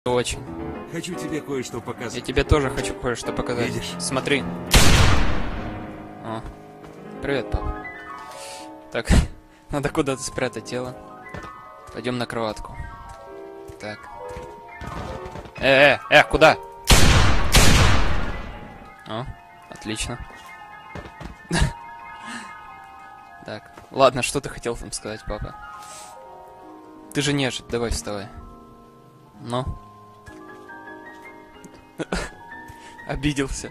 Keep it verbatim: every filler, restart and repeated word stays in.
Очень. Хочу тебе кое-что Я показать. тебе тоже хочу кое-что показать. Видишь? Смотри. О. Привет, папа. Так, надо куда-то спрятать тело. Пойдем на кроватку. Так. Э, э, э, куда? О, отлично. Так, ладно, что ты хотел там сказать, папа? Ты же нежить, давай вставай. Ну? Обиделся.